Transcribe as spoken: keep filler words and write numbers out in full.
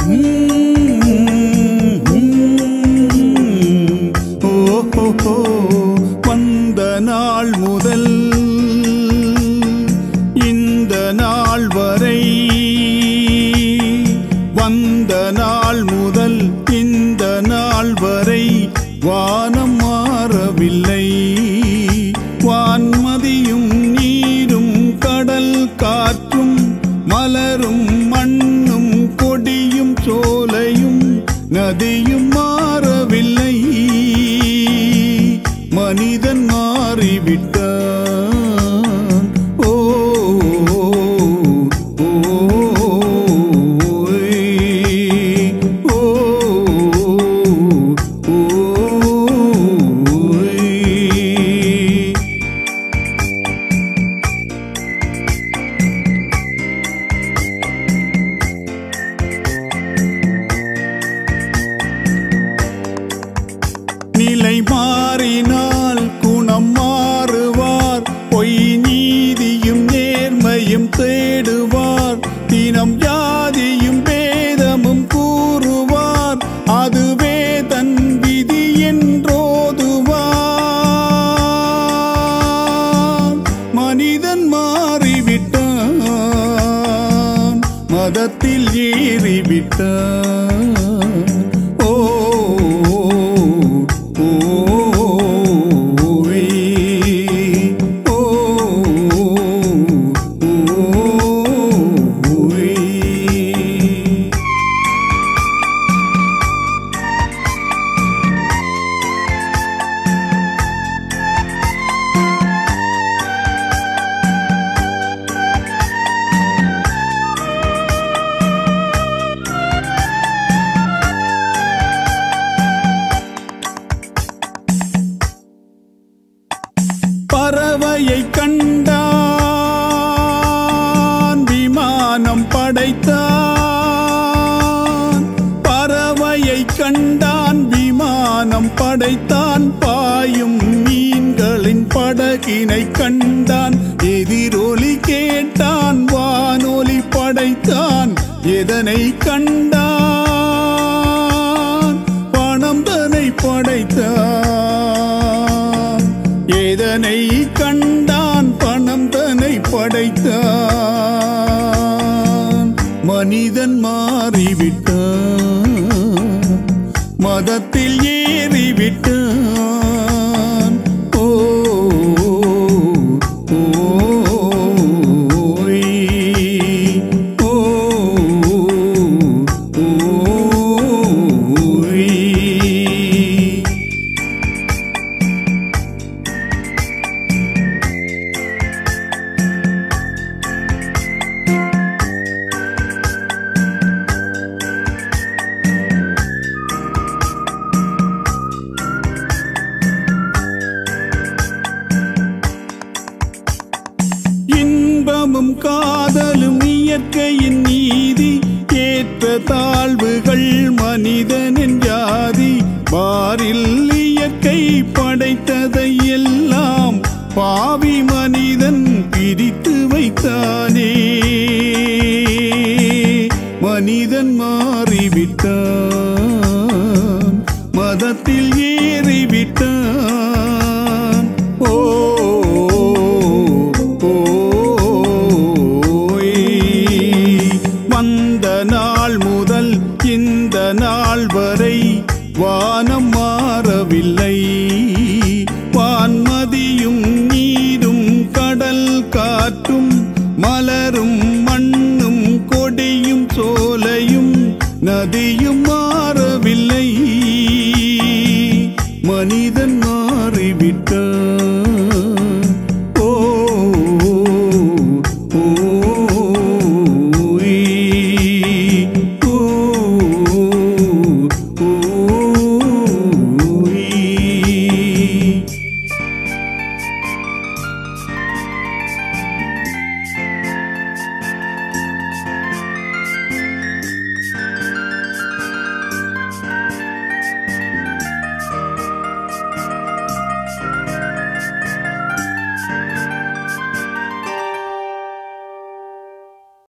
வந்த நாள் முதல் இந்த நாள் வரை வந்த நாள் முதல் இந்த நாள் வரை வானம் மாறவில்லை வான்மதியும் நீரும் கடல் காற்றும் மலரும் மண்ணும் கொடியும் சோலையும் நதியும் மாறவில்லை மனிதன் மாறிவிட்டான் ஓ ஓ நிலை மாறினால் குணம் மாறுவார் பொய் நீதியும் நேர்மையும் தேடுவார் தினம் ஜாதியும் பேதமும் கூறுவார் அதுவே தன் விதி என்றோதுவார் மனிதன் மாறிவிட்டான் மதத்தில் ஏறிவிட்டான் பறவையை கண்டான் விமானம் படைத்தான் பறவையை கண்டான் விமானம் படைத்தான் பாயும் மீன்களின் படகினை கண்டான் எதிரொலி கேட்டான் வானொலி படைத்தான் எதனை கண்டான் பணம் தனை படைத்தான் எதனை கண்டான் பணம் தனை படைத்தான் மனிதன் மாறிவிட்டான் மதத்தில் ஏறிவிட்டான் ஓ ஓ இன்பமும் காதலும் இயற்கையின் நீதி ஏற்ற தாழ்வுகள் மனிதனின் ஜாதி பாரில் இயற்கை படைத்ததை எல்லாம் பாவி மனிதன் பிரித்து வைத்தானே மனிதன் மாறிவிட்டான் மதத்தில் ஏறிவிட்டான் ஓ வந்த நாள் முதல் இந்த நாள் வரை வானம் மாறவில்லை வான்மதியும் நீரும் கடல் காற்றும் மலரும் மண்ணும் கொடியும் சோலையும் நதியும்